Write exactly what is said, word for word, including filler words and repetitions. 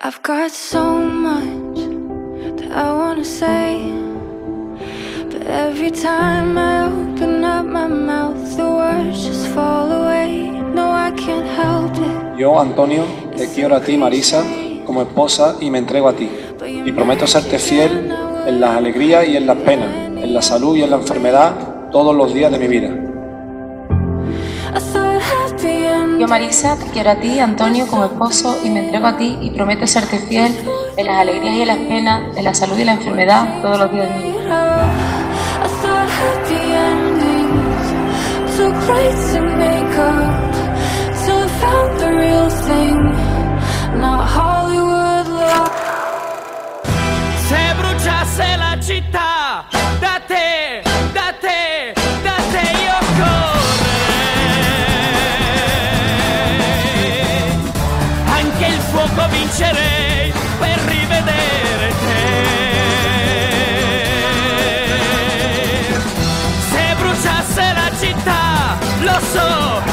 I've got so much that I wanna say, but every time I open up my mouth, the words just fall away. No, I can't help it. Yo, Antonio, te quiero a ti, Marisa, como esposa y me entrego a ti. Y prometo serte fiel en las alegrías y en las penas, en la salud y en la enfermedad, todos los días de mi vida. Yo, Marisa, te quiero a ti, Antonio, como esposo y me entrego a ti y prometo serte fiel en las alegrías y en las penas, en la salud y la enfermedad, todos los días de mi vida. Se bruciasse la città, da te, da te, da te io correrei, anche il fuoco vincerei per rivedere te. Se bruciasse la città, lo so,